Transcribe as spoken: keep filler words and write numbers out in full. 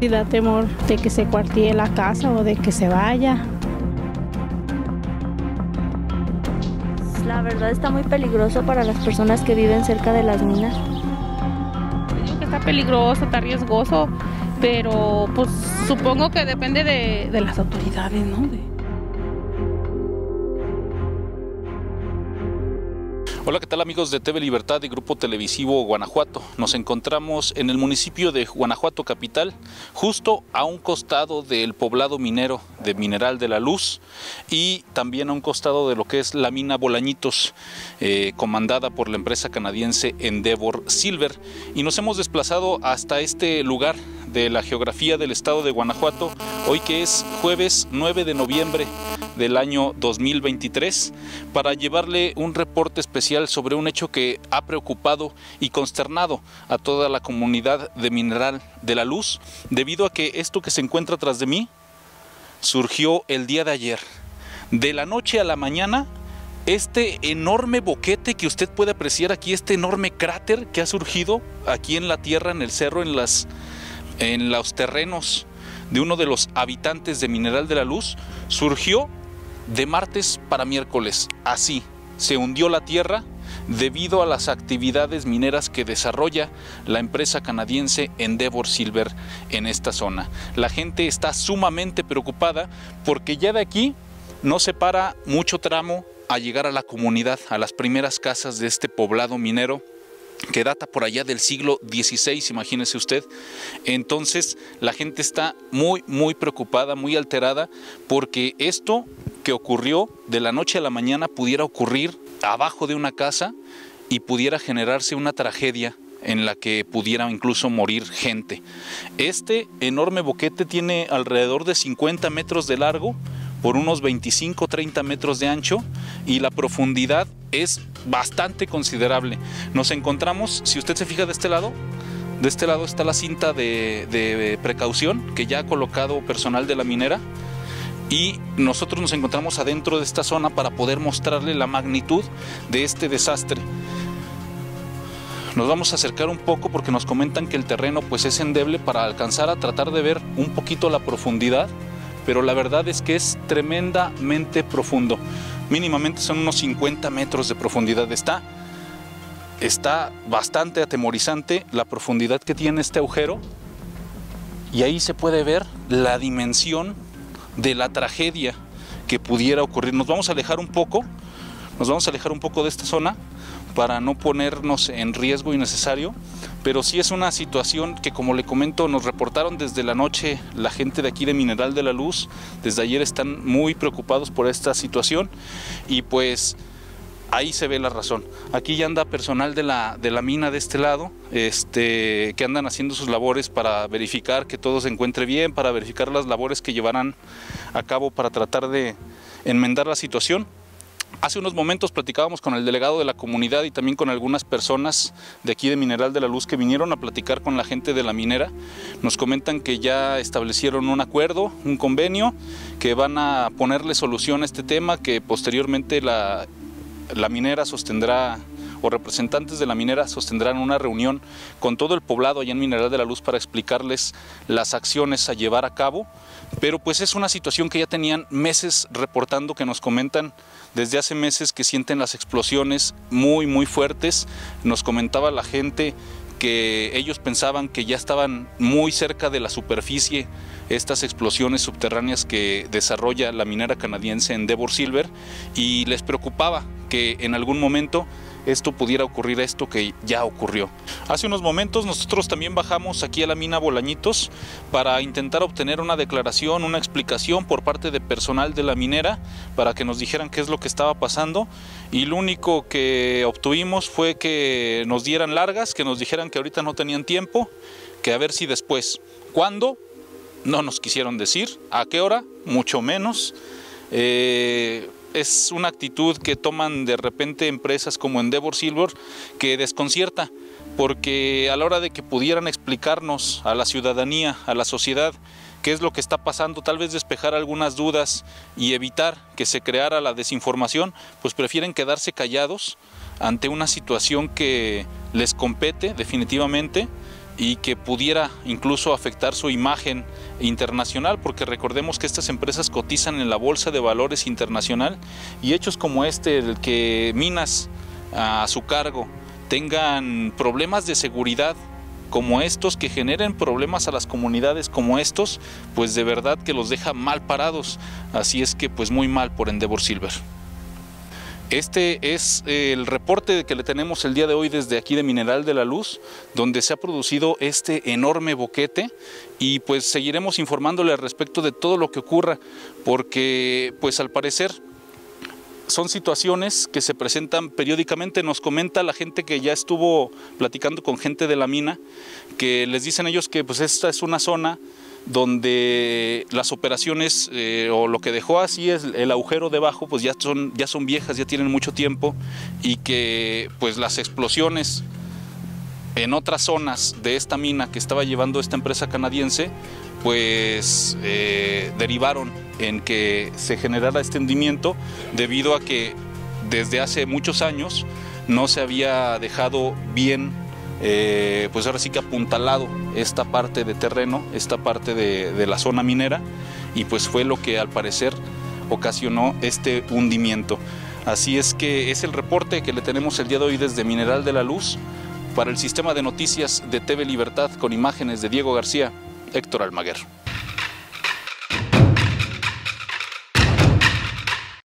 Y da temor de que se cuartee la casa o de que se vaya. La verdad está muy peligroso para las personas que viven cerca de las minas. Digo que está peligroso, está riesgoso, pero pues supongo que depende de, de las autoridades, ¿no? De... Hola, ¿qué tal amigos de T V Libertad y Grupo Televisivo Guanajuato? Nos encontramos en el municipio de Guanajuato Capital, justo a un costado del poblado minero de Mineral de la Luz y también a un costado de lo que es la mina Bolañitos, eh, comandada por la empresa canadiense Endeavour Silver. Y nos hemos desplazado hasta este lugar de la geografía del estado de Guanajuato, hoy que es jueves nueve de noviembre del año dos mil veintitrés, para llevarle un reporte especial sobre un hecho que ha preocupado y consternado a toda la comunidad de Mineral de la Luz, debido a que esto que se encuentra tras de mí surgió el día de ayer. De la noche a la mañana, este enorme boquete que usted puede apreciar aquí, este enorme cráter que ha surgido aquí en la tierra, en el cerro, en, las, en los terrenos de uno de los habitantes de Mineral de la Luz, surgió de martes para miércoles. Así se hundió la tierra debido a las actividades mineras que desarrolla la empresa canadiense Endeavour Silver en esta zona. La gente está sumamente preocupada porque ya de aquí no separa mucho tramo a llegar a la comunidad, a las primeras casas de este poblado minero que data por allá del siglo dieciséis, imagínese usted. Entonces la gente está muy muy preocupada, muy alterada, porque esto que ocurrió de la noche a la mañana pudiera ocurrir abajo de una casa y pudiera generarse una tragedia en la que pudiera incluso morir gente. Este enorme boquete tiene alrededor de cincuenta metros de largo por unos veinticinco a treinta metros de ancho y la profundidad es bastante considerable. Nos encontramos, si usted se fija de este lado, de este lado está la cinta de, de precaución que ya ha colocado personal de la minera, y nosotros nos encontramos adentro de esta zona para poder mostrarle la magnitud de este desastre. Nos vamos a acercar un poco porque nos comentan que el terreno pues es endeble para alcanzar a tratar de ver un poquito la profundidad, pero la verdad es que es tremendamente profundo. Mínimamente son unos cincuenta metros de profundidad. Está, está bastante atemorizante la profundidad que tiene este agujero, y ahí se puede ver la dimensión de la tragedia que pudiera ocurrir. Nos vamos a alejar un poco, nos vamos a alejar un poco de esta zona para no ponernos en riesgo innecesario, pero sí es una situación que, como le comento, nos reportaron desde la noche la gente de aquí de Mineral de la Luz. Desde ayer están muy preocupados por esta situación y pues ahí se ve la razón. Aquí ya anda personal de la, de la mina de este lado, este, que andan haciendo sus labores para verificar que todo se encuentre bien, para verificar las labores que llevarán a cabo para tratar de enmendar la situación. Hace unos momentos platicábamos con el delegado de la comunidad y también con algunas personas de aquí de Mineral de la Luz que vinieron a platicar con la gente de la minera. Nos comentan que ya establecieron un acuerdo, un convenio, que van a ponerle solución a este tema, que posteriormente la, la minera sostendrá, o representantes de la minera sostendrán una reunión con todo el poblado allá en Mineral de la Luz para explicarles las acciones a llevar a cabo. Pero pues es una situación que ya tenían meses reportando, que nos comentan desde hace meses que sienten las explosiones muy muy fuertes. Nos comentaba la gente que ellos pensaban que ya estaban muy cerca de la superficie estas explosiones subterráneas que desarrolla la minera canadiense Endeavour Silver, y les preocupaba que en algún momento esto pudiera ocurrir, esto que ya ocurrió. Hace unos momentos nosotros también bajamos aquí a la mina Bolañitos para intentar obtener una declaración, una explicación por parte de personal de la minera para que nos dijeran qué es lo que estaba pasando, y lo único que obtuvimos fue que nos dieran largas, que nos dijeran que ahorita no tenían tiempo, que a ver si después. ¿Cuándo? No nos quisieron decir. ¿A qué hora? Mucho menos. Eh... Es una actitud que toman de repente empresas como Endeavour Silver que desconcierta, porque a la hora de que pudieran explicarnos a la ciudadanía, a la sociedad, qué es lo que está pasando, tal vez despejar algunas dudas y evitar que se creara la desinformación, pues prefieren quedarse callados ante una situación que les compete definitivamente, y que pudiera incluso afectar su imagen internacional, porque recordemos que estas empresas cotizan en la Bolsa de Valores Internacional, y hechos como este, el que minas a su cargo tengan problemas de seguridad como estos, que generen problemas a las comunidades como estos, pues de verdad que los deja mal parados. Así es que pues muy mal por Endeavor Silver. Este es el reporte que le tenemos el día de hoy desde aquí de Mineral de la Luz, donde se ha producido este enorme boquete, y pues seguiremos informándole al respecto de todo lo que ocurra, porque pues al parecer son situaciones que se presentan periódicamente. Nos comenta la gente que ya estuvo platicando con gente de la mina, que les dicen ellos que pues esta es una zona donde las operaciones eh, o lo que dejó así es el agujero debajo, pues ya son, ya son viejas, ya tienen mucho tiempo, y que pues las explosiones en otras zonas de esta mina que estaba llevando esta empresa canadiense, pues eh, derivaron en que se generara este hundimiento, debido a que desde hace muchos años no se había dejado bien, eh, pues ahora sí que apuntalado esta parte de terreno, esta parte de, de la zona minera, y pues fue lo que al parecer ocasionó este hundimiento. Así es que es el reporte que le tenemos el día de hoy desde Mineral de la Luz. Para el sistema de noticias de T V Libertad, con imágenes de Diego García, Héctor Almaguer.